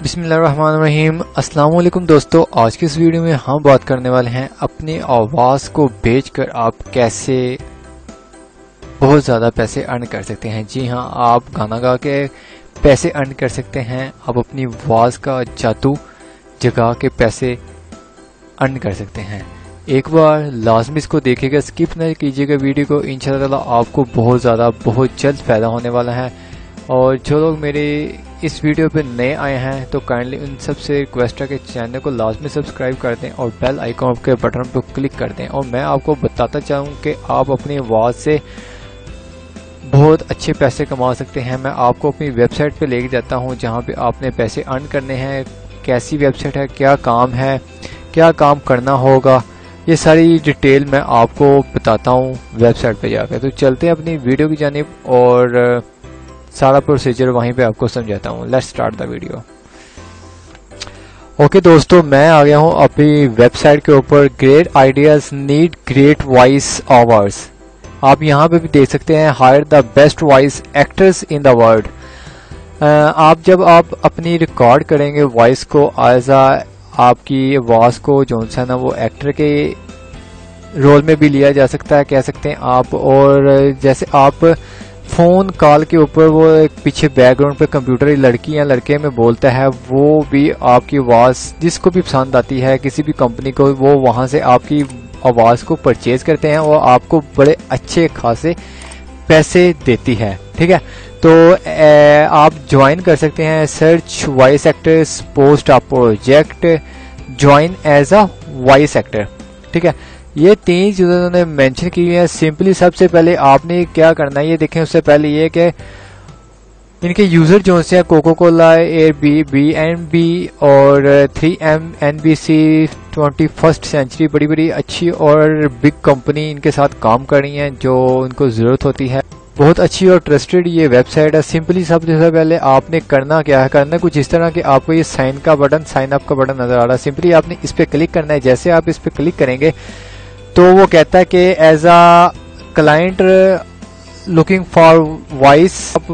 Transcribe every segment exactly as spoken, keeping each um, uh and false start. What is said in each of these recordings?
बिस्मिल्लाहिर्रहमानिर्रहीम। अस्सलाम वालेकुम दोस्तों, आज की इस वीडियो में हम बात करने वाले हैं अपनी आवाज़ को बेचकर आप कैसे बहुत ज़्यादा पैसे अर्न कर सकते हैं। जी हाँ, आप गाना गा के पैसे अर्न कर सकते हैं। आप अपनी आवाज़ का जादू जगा के पैसे अर्न कर सकते हैं। एक बार लाजमी इसको देखिएगा, स्किप न कीजिएगा वीडियो को। इंशाल्लाह आपको बहुत ज़्यादा बहुत जल्द फ़ायदा होने वाला है। और जो लोग मेरे इस वीडियो पे नए आए हैं तो काइंडली उन सब से रिक्वेस्ट है कि चैनल को लाजमी सब्सक्राइब कर दें और बेल आइकॉन के बटन पर क्लिक कर दें। और मैं आपको बताता चाहूँ कि आप अपनी आवाज़ से बहुत अच्छे पैसे कमा सकते हैं। मैं आपको अपनी वेबसाइट पे लेके जाता हूँ जहाँ पे आपने पैसे अर्न करने हैं। कैसी वेबसाइट है, क्या काम है, क्या काम करना होगा, ये सारी डिटेल मैं आपको बताता हूँ वेबसाइट पे जाकर। तो चलते हैं अपनी वीडियो की जानिब और सारा प्रोसीजर वहीं पे आपको समझाता हूँ। Let's start the video. Okay दोस्तों, मैं आ गया हूँ अपनी वेबसाइट के ऊपर। Great ideas need great voice overs. आप यहाँ पे भी देख सकते हैं, hire the best voice actors in the world. आप जब आप अपनी रिकॉर्ड करेंगे वॉइस को एज आ आपकी आवाज़ को जो सा ना वो एक्टर के रोल में भी लिया जा सकता है, कह सकते हैं आप। और जैसे आप फोन कॉल के ऊपर वो एक पीछे बैकग्राउंड पे कंप्यूटर लड़की या लड़के में बोलता है, वो भी आपकी आवाज़ जिसको भी पसंद आती है किसी भी कंपनी को, वो वहाँ से आपकी आवाज़ को परचेज करते हैं और आपको बड़े अच्छे खासे पैसे देती है। ठीक है, तो ए, आप ज्वाइन कर सकते हैं search voice actors post a project join as a voice actor. ठीक है, ये तीन चीज़ें उन्होंने मेंशन की हुई है। सिंपली सबसे पहले आपने क्या करना है, ये देखें उससे पहले ये कि इनके यूज़र जो से Coca Cola, air B, B and B और three M, N B C, twenty first century, बड़ी बड़ी अच्छी और बिग कंपनी इनके साथ काम कर रही हैं जो इनको ज़रूरत होती है। बहुत अच्छी और ट्रस्टेड ये वेबसाइट है। सिंपली सबसे पहले आपने करना क्या है, करना कुछ इस तरह कि आपको ये साइन का बटन, साइन अप का बटन नज़र आ रहा है। सिंपली आपने इस पर क्लिक करना है। जैसे आप इस पर क्लिक करेंगे तो वो कहता है कि as a client looking for voice, आप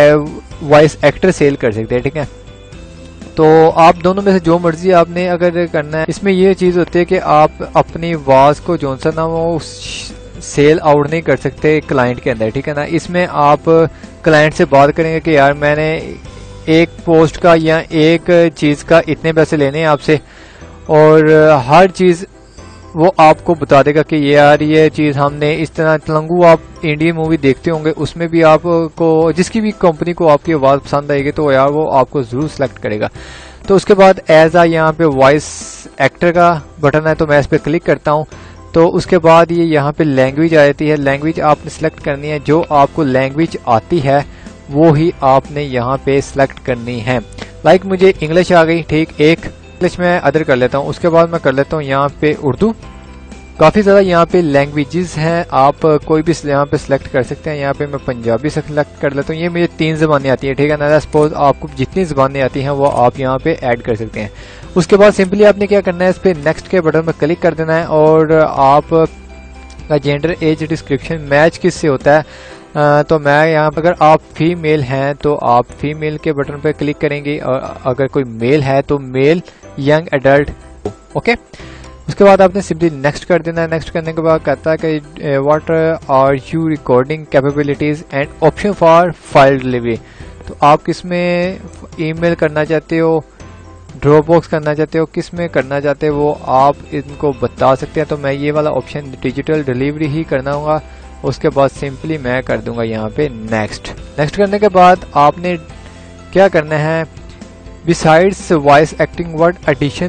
वॉइस एक्टर सेल कर सकते हैं। ठीक है, तो आप दोनों में से जो मर्जी आपने अगर करना है। इसमें ये चीज़ होती है कि आप अपनी आवाज़ को जो सा ना वो सेल आउट नहीं कर सकते क्लाइंट के अंदर। ठीक है ना, इसमें आप क्लाइंट से बात करेंगे कि यार मैंने एक पोस्ट का या एक चीज़ का इतने पैसे लेने हैं आपसे, और हर चीज़ वो आपको बता देगा कि ये यार ये चीज़ हमने इस तरह। तेलुगु आप इंडियन मूवी देखते होंगे, उसमें भी आपको जिसकी भी कंपनी को आपकी आवाज़ पसंद आएगी तो यार वो आपको ज़रूर सेलेक्ट करेगा। तो उसके बाद एज आ यहाँ पे वॉइस एक्टर का बटन है, तो मैं इस पर क्लिक करता हूँ। तो उसके बाद ये यहाँ पे लैंग्वेज आ जाती है। लैंग्वेज आपने सेलेक्ट करनी है, जो आपको लैंग्वेज आती है वो ही आपने यहाँ पे सिलेक्ट करनी है। लाइक मुझे इंग्लिश आ गई, ठीक, एक इंग्लिश में अदर कर लेता हूँ। उसके बाद मैं कर लेता हूँ यहाँ पे उर्दू। काफ़ी ज़्यादा यहाँ पे लैंग्वेजेस हैं, आप कोई भी यहाँ पे सिलेक्ट कर सकते हैं। यहाँ पे मैं पंजाबी सेलेक्ट कर लेता हूँ। ये मुझे तीन ज़बानें आती हैं। ठीक है ना, सपोज आपको जितनी ज़बानें आती हैं वो आप यहाँ पे ऐड कर सकते हैं। उसके बाद सिंपली आपने क्या करना है, इस पर नेक्स्ट के बटन पर क्लिक कर देना है और आप का जेंडर, एज, डिस्क्रिप्शन मैच किससे होता है। आ, तो मैं यहाँ पर अगर आप फीमेल हैं तो आप फीमेल के बटन पर क्लिक करेंगे, और अगर कोई मेल है तो मेल, यंग एडल्ट। ओके, उसके बाद आपने सिंपली नेक्स्ट कर देना है। नेक्स्ट करने के बाद कहता है कि what are you recording capabilities and option for file delivery. तो आप किस में ईमेल करना चाहते हो, ड्रॉप बॉक्स करना चाहते हो, किस में करना चाहते हो वो आप इनको बता सकते हैं। तो मैं ये वाला ऑप्शन डिजिटल डिलीवरी ही करना होगा। उसके बाद सिंपली मैं कर दूंगा यहाँ पे नेक्स्ट। नेक्स्ट करने के बाद आपने क्या करना है, besides voice acting what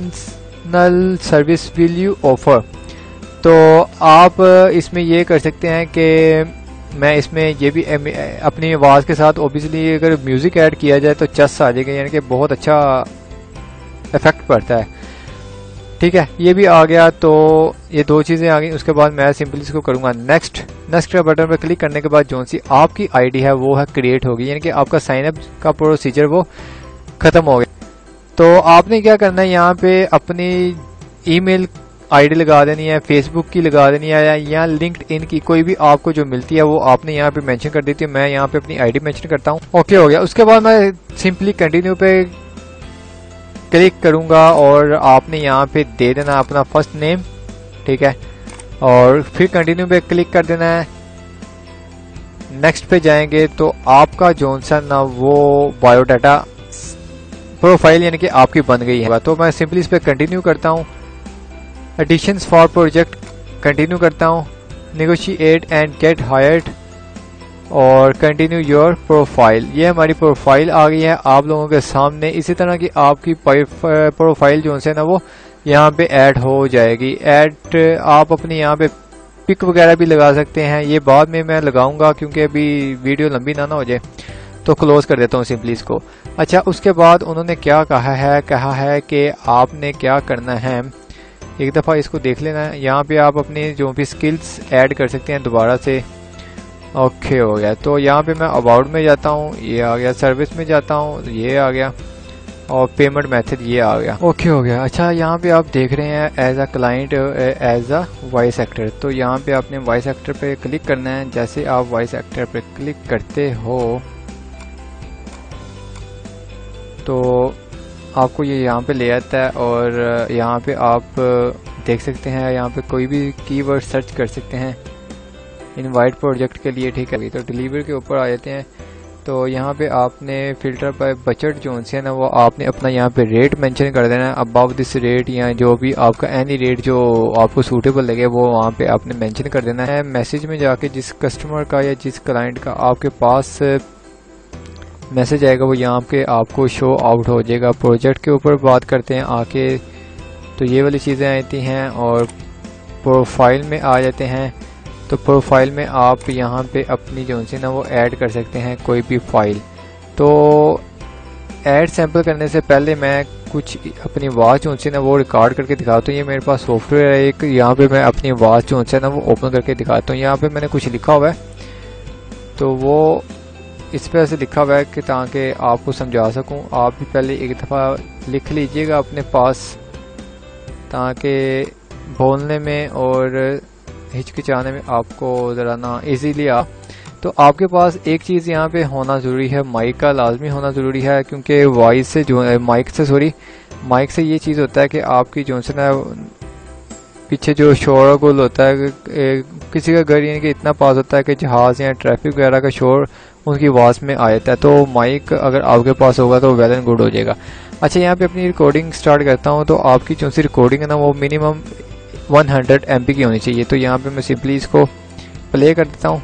additional service will you offer. तो आप इसमें ये कर सकते हैं कि मैं इसमें ये भी अपनी आवाज़ के साथ ओबियसली अगर म्यूज़िक ऐड किया जाए तो चस आ जाएगा, यानी कि बहुत अच्छा इफेक्ट पड़ता है। ठीक है, ये भी आ गया। तो ये दो चीज़ें आ गई। उसके बाद मैं सिंपली इसको करूँगा नेक्स्ट। नेक्स्ट के बटन पर क्लिक करने के बाद जो सी आपकी आईडी है वो है क्रिएट होगी, यानी कि आपका साइन अप का प्रोसीजर वो ख़त्म हो गया। तो आपने क्या करना है, यहाँ पे अपनी ईमेल आईडी लगा देनी है, फेसबुक की लगा देनी है, या लिंक्डइन की कोई भी आपको जो मिलती है वो आपने यहाँ पे मेंशन कर देती है। मैं यहाँ पे अपनी आईडी मेंशन करता हूँ। ओके हो गया। उसके बाद मैं सिंपली कंटिन्यू पे क्लिक करूंगा और आपने यहाँ पे दे देना अपना फर्स्ट नेम, ठीक है, और फिर कंटिन्यू पे क्लिक कर देना है। नेक्स्ट पे जाएंगे तो आपका जो सा ना वो बायोडाटा प्रोफाइल यानी कि आपकी बन गई है। तो मैं सिंपली इस पे कंटिन्यू करता हूँ, एडिशंस फॉर प्रोजेक्ट कंटिन्यू करता हूँ, नेगोशिएट एंड गेट हायर्ड और कंटिन्यू योर प्रोफाइल। ये हमारी प्रोफाइल आ गई है आप लोगों के सामने। इसी तरह की आपकी प्रोफाइल जो है ना वो यहाँ पे ऐड हो जाएगी। ऐड आप अपनी यहाँ पे पिक वगैरह भी लगा सकते हैं, ये बाद में मैं लगाऊंगा क्योंकि अभी वीडियो लंबी ना ना हो जाए, तो क्लोज कर देता हूँ सिंपली इसको। अच्छा, उसके बाद उन्होंने क्या कहा है, कहा है कि आपने क्या करना है, एक दफ़ा इसको देख लेना है। यहाँ पे आप अपनी जो भी स्किल्स ऐड कर सकते हैं दोबारा से। ओके हो गया, तो यहाँ पे मैं अबाउट में जाता हूँ, ये आ गया, सर्विस में जाता हूँ, ये आ गया, और पेमेंट मेथड ये आ गया। ओके हो गया। अच्छा, यहाँ पे आप देख रहे हैं as a client as a voice actor, तो यहाँ पे आपने वॉइस एक्टर पे क्लिक करना है। जैसे आप वॉइस एक्टर पे क्लिक करते हो तो आपको ये यहाँ पे ले आता है और यहाँ पे आप देख सकते हैं, यहाँ पे कोई भी कीवर्ड सर्च कर सकते हैं इनवाइट प्रोजेक्ट के लिए, ठीक है। तो डिलीवर के ऊपर आ जाते हैं, तो यहाँ पे आपने फिल्टर पर बजट जो है ना वो आपने अपना यहाँ पे रेट मेंशन कर देना है, अबाव दिस रेट या जो भी आपका एनी रेट जो आपको सूटेबल लगे वो वहाँ पे आपने मेंशन कर देना है। मैसेज में जाके जिस कस्टमर का या जिस क्लाइंट का आपके पास मैसेज आएगा वो यहाँ पे आपको शो आउट हो जाएगा। प्रोजेक्ट के ऊपर बात करते हैं आके, तो ये वाली चीज़ें आती हैं और प्रोफाइल में आ जाते हैं। तो प्रोफाइल में आप यहाँ पे अपनी जो सी ना वो ऐड कर सकते हैं कोई भी फाइल। तो ऐड सैंपल करने से पहले मैं कुछ अपनी आवाज़ जो सी ना वो रिकॉर्ड करके दिखाता हूँ। ये मेरे पास सॉफ्टवेयर है एक, यहाँ पे मैं अपनी आवाज़ जो है ना वो ओपन करके दिखाता हूँ। यहाँ पे मैंने कुछ लिखा हुआ है, तो वो इस पर ऐसे लिखा हुआ है कि ताकि आपको समझा सकूं। आप भी पहले एक दफ़ा लिख लीजिएगा अपने पास, ताकि बोलने में और हिचकिचाने में आपको ज़रा ना इजीली आ। तो आपके पास एक चीज़ यहाँ पे होना ज़रूरी है, माइक का लाजमी होना ज़रूरी है, क्योंकि वॉइस से जो है माइक से सॉरी माइक से ये चीज़ होता है कि आपकी जो है ना पीछे जो शोर गुल होता है, किसी का घर यानी कि इतना पास होता है कि जहाज़ या ट्रैफिक वगैरह का शोर उनकी आवाज़ में आ जाता है। तो माइक अगर आपके पास होगा तो वेल एंड गुड हो जाएगा। अच्छा, यहाँ पे अपनी रिकॉर्डिंग स्टार्ट करता हूँ। तो आपकी जो सी रिकॉर्डिंग है ना वो मिनिमम हंड्रेड एम पी की होनी चाहिए। तो यहाँ पे मैं सिंपली इसको प्ले कर देता हूँ।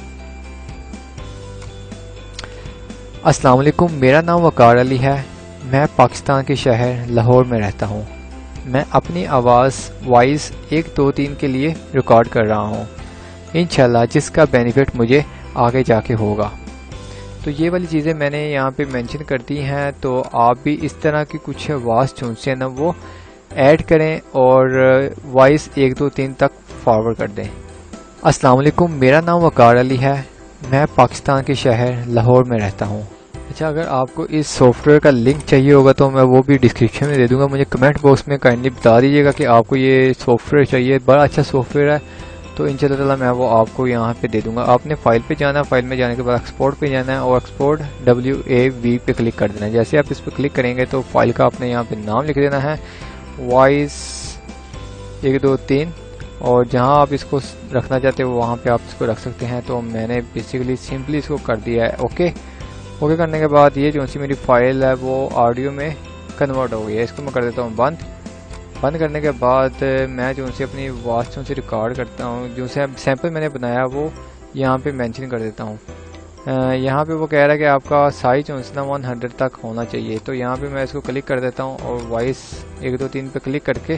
अस्सलाम वालेकुम, मेरा नाम वकार अली है, मैं पाकिस्तान के शहर लाहौर में रहता हूँ। मैं अपनी आवाज़ वॉइस एक दो तीन के लिए रिकॉर्ड कर रहा हूँ, इंशाल्लाह जिसका बेनिफिट मुझे आगे जाके होगा। तो ये वाली चीज़ें मैंने यहाँ पे मेंशन कर दी हैं। तो आप भी इस तरह की कुछ आवाज़ चुन से ना वो ऐड करें और वॉइस एक दो तीन तक फॉरवर्ड कर दें। अस्सलाम वालेकुम, मेरा नाम वकार अली है, मैं पाकिस्तान के शहर लाहौर में रहता हूँ। अच्छा, अगर आपको इस सॉफ्टवेयर का लिंक चाहिए होगा तो मैं वो भी डिस्क्रिप्शन में दे दूंगा। मुझे कमेंट बॉक्स में काइंडली बता दीजिएगा कि आपको ये सॉफ्टवेयर चाहिए, बड़ा अच्छा सॉफ्टवेयर है, तो इंशाल्लाह मैं वो आपको यहाँ पे दे दूंगा। आपने फाइल पे जाना, फाइल में जाने के बाद एक्सपोर्ट पे जाना है और एक्सपोर्ट डब्ल्यू ए वी पे क्लिक कर देना है। जैसे आप इस पर क्लिक करेंगे तो फाइल का आपने यहाँ पे नाम लिख देना है, वॉइस एक दो तीन, और जहाँ आप इसको रखना चाहते हो वहाँ पे आप इसको रख सकते हैं। तो मैंने बेसिकली सिंपली इसको कर दिया है। ओके ओके करने के बाद ये जो सी मेरी फाइल है वो ऑडियो में कन्वर्ट हो गई है। इसको मैं कर देता हूँ बंद। बंद करने के बाद मैं जो सी अपनी आवाज़ से रिकॉर्ड करता हूँ, जो से सैंपल मैंने बनाया वो यहाँ पे मेंशन कर देता हूँ। यहाँ पे वो कह रहा है कि आपका साइज जो है ना वन हंड्रेड तक होना चाहिए। तो यहाँ पे मैं इसको क्लिक कर देता हूँ और वॉइस एक दो तीन पे क्लिक करके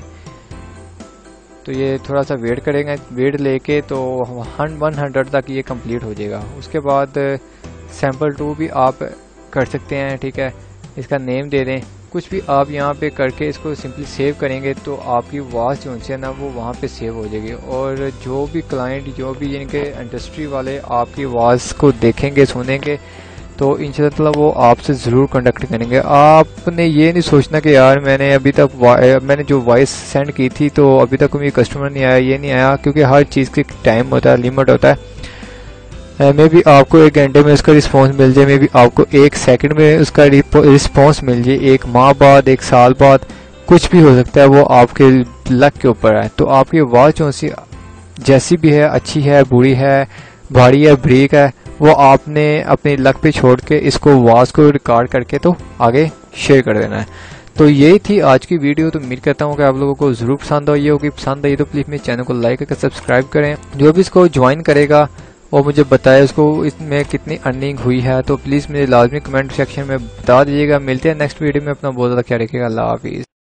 तो ये थोड़ा सा वेट करेंगे, वेट लेके तो वन हंड्रेड तक ये कंप्लीट हो जाएगा। उसके बाद सैम्पल टू भी आप कर सकते हैं, ठीक है, इसका नेम दे दें, कुछ भी आप यहाँ पे करके इसको सिंपली सेव करेंगे तो आपकी आवाज़ जो है ना वो वहाँ पे सेव हो जाएगी। और जो भी क्लाइंट, जो भी इनके इंडस्ट्री वाले आपकी आवाज़ को देखेंगे, सुनेंगे, तो इंशाल्लाह वो आपसे ज़रूर कंडक्ट करेंगे। आपने ये नहीं सोचना कि यार मैंने अभी तक मैंने जो वॉइस सेंड की थी तो अभी तक कोई कस्टमर नहीं आया, ये नहीं आया, क्योंकि हर चीज़ के टाइम होता है, लिमिट होता है। मे भी आपको एक घंटे में उसका रिस्पॉन्स मिल जाए, मे भी आपको एक सेकंड में उसका रिस्पॉन्स मिल जाए, एक माह बाद, एक साल बाद, कुछ भी हो सकता है, वो आपके लक के ऊपर है। तो आपकी आवाज़ जो सी जैसी भी है, अच्छी है, बुरी है, भारी है, ब्रेक है, वो आपने अपनी लक पे छोड़ के इसको आवाज़ को रिकॉर्ड करके तो आगे शेयर कर देना है। तो यही थी आज की वीडियो। तो उम्मीद करता हूँ कि आप लोगों को ज़रूर पसंद आई होगी। पसंद आई तो प्लीज़ मेरे चैनल को लाइक करके सब्सक्राइब करें। जो भी इसको ज्वाइन करेगा वो मुझे बताए उसको इसमें कितनी अर्निंग हुई है, तो प्लीज़ मुझे लाजमी कमेंट सेक्शन में बता दीजिएगा। मिलते हैं नेक्स्ट वीडियो में। अपना बहुत ज़्यादा ख्याल रखिएगा। अल्लाह हाफिज़।